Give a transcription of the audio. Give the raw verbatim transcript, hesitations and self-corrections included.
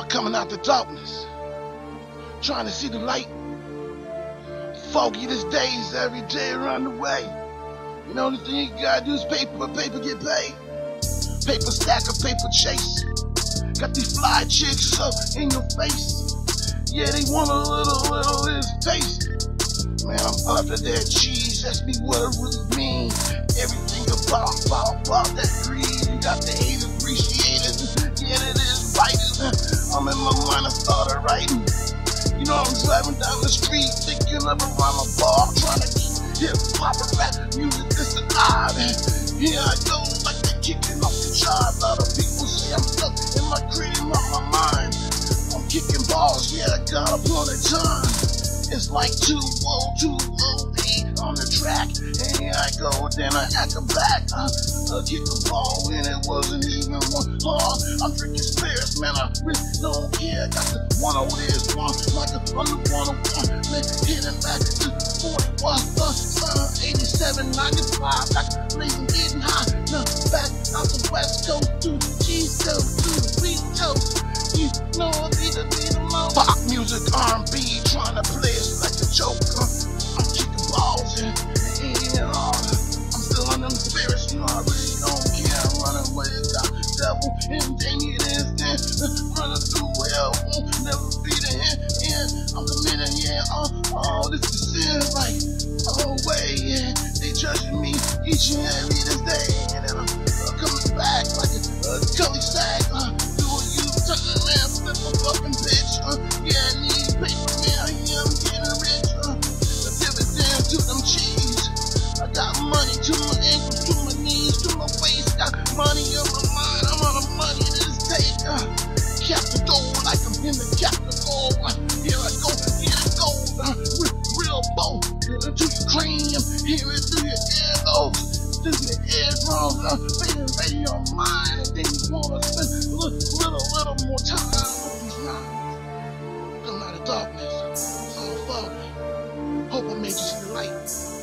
Coming out the darkness, trying to see the light. Foggy these days, every day around the way. You know, the thing you gotta do is paper, paper get paid. Paper stack of paper chase. Got these fly chicks up in your face. Yeah, they want a little, little of this taste. Man, I'm after that cheese, ask me what it really mean. Everything about, about, about that greed. You got the haters, appreciators, yeah, it is biters. I'm in my mind, I started writing. You know, I'm driving down the street, thinking of a rhyme of bar, trying to keep hip-hop and rap music, this and that. Here I go, like they're kicking off the job. A lot of people say I'm stuck in my cream, on my mind. I'm kicking balls, yeah, I got a plenty of time. It's like two oh two oh eight on the track, and here I go, then I act a back. Uh, I kick a ball and it wasn't even one hard. I'm drinking spirits, man, I really don't care. Got the one oh this one, like a under one oh one, man, hitting back to forty-one, uh, uh, eighty-seven, ninety-five, like blazing, getting high. Now back out the west coast to the east coast, to the west coast. You know I need to be the most pop music, R and B, trying to play it like a joke. Uh, I'm kicking balls and and all. I'm still on them spirits, you know I really don't care. I'm running with it, got devil and dang it is then running through hell, won't never be the end. Yeah, I'm committed, yeah. Oh, oh, this is sin, like oh way, yeah. They judging me each and every this day, and then I'm uh, coming back like a uh, Gully sack. Uh, Touching man, flip a fucking bitch, uh, yeah, I need paper, man, yeah, I'm getting rich, uh, the dividends to them cheese, I got money to my ankles, to my knees, to my waist, got money on my mind, I'm on the money this day, uh, cap the gold like I'm in the cap the gold, uh, here I go, here I go, uh, real bold, uh, to your cranium, here it through your earlobes. Through your eardrums, uh, fading ready on mine, and then you wanna spend a little, little, little more time with these lines. Come out of darkness, it's all foggy. Hope I made you see the light.